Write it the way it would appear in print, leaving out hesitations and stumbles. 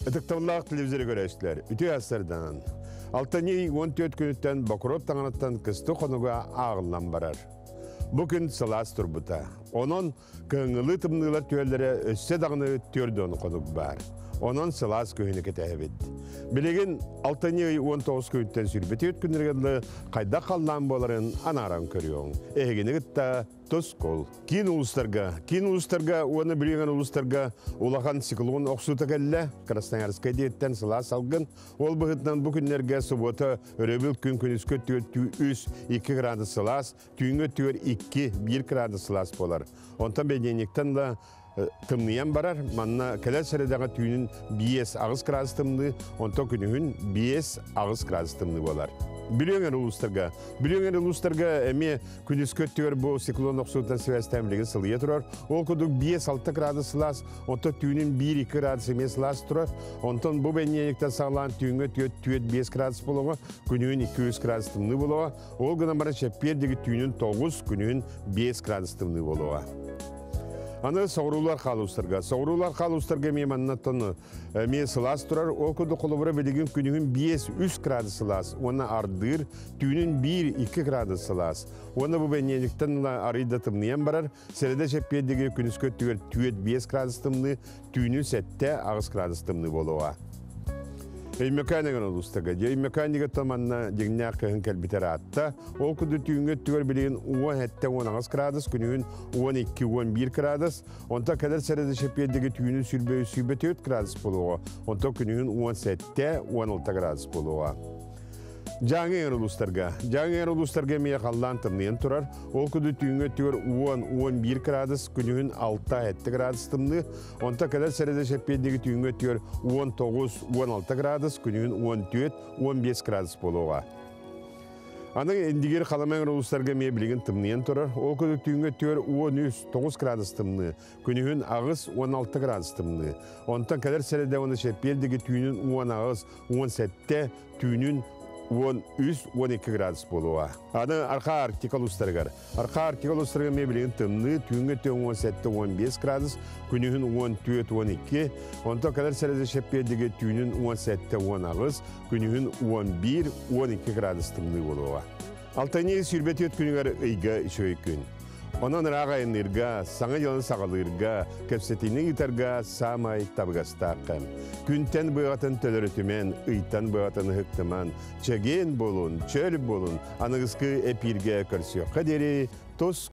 Ытыктавыллаах телевизоры көрәштілер. Үті асырдан. Алтаны 14 күніттен Бақырот таңанаттан кысты қонуға ағылан барар. Бүкін сылас тұрбыта. Onun кыңылы тымнылар түйелері өссе дағыны түрді оны қонуқ бар. Onun сылас көхіні кетәйбет. Білеген алтаны 19 күніттен сүрбеті өткіндіргенді қайда қалдан боларын анаран көріуің. Әгені ғытта тұс қол. Кейін ұлыстарға, оны білеген ұлыстарға улахан циклон оқсуты кәлі, Красноярскай дейттен сылас алғын. Ол бұғытнан бүкіндерге сұботы өребіл күн күніскі түйір 2 градус сылас, түйінгі түйір 2-1 градус сылас болар. Онтан бәденектен да тымныян барар, манна кәләл сәрәдәға түйінің 5 ағыз градус тымны, онтан күнігін 5 ағыз градус тымны болар. Біліңер ұлыстарға әме күніскі түйір бұл циклон оқсуыттан сәвәстәмілігі сылыя тұрар. Ол күдік 5-6 градус сылас, онтан түйінің 1-2 градус емес сылас тұрар. Онтан бұл бәненектен сағылан түйінгі түйет 5 градус болуға, күнігін 200 градус тымны болуға. Ол ғына бара шәппердегі түйінің 9, күнігін 5 градус тымны болуға. Аны саурулар қалыстырға меманнаттаны мен сылас тұрар, ол күді қолыбыра білеген күнігін 5-3 градус сылас, оны ардыр, түйінің 1-2 градус сылас. Оны бұл бәнеліктен арыйда тымныян барар, сәреді шәппедегі күніскі түйет 5 градус тымны, түйінің 7 ағыз градус тымны болуға. Өймеканеген Өймеканеге таманна дегіне қығын кәлбітер атта. Ол күді түйінге түгір білеген 10-10 градус, күнігін 12-11 градус. Онта кәдір сәреді шепедегі түйінің сүйбеті 4 градус болуға. Онта күнігін 17-16 градус болуға. Жаңы ұлыстарға мейе қалдан тымнайын тұрар. Ол күді түйінге түгір 10-11 градус, күнігін 6-7 градус тымны. Онта кәдір сәреді шепедегі түйінге түгір 19-16 градус, күнігін 14-15 градус болуға. Аның әндігер қаламайын ұлыстарға мейе білеген тымнайын тұрар. Ол күді түйінге түгір 13-9 градус тымны, күнігін ағыз 16 градус тымны. Онтан кәдір сәреді оны шепедегі түйінің 10 ағыз 17 түйінің 13-12 градус болуға. Аны арқа артикалустарғар. Арқа артикалустарға ме білеген тымны, түйінгі 17-15 градус, күнігін 14-12, онта кәдір сәреді шәппедегі түйінің 17-10 ағыз, күнігін 11-12 градус тымны болуға. Алтайны сүрбеті өт күнігер ұйға үші күн. Онан рағайынырға, саңа елін сағалырға, көпсетінің итарға самай табығастақын. Күнтен бұғатын төлірітімен, ұйтан бұғатын ұқтыман, чәген болун, чөл болун, анығызқы әпірге көрсеуққа дері, тос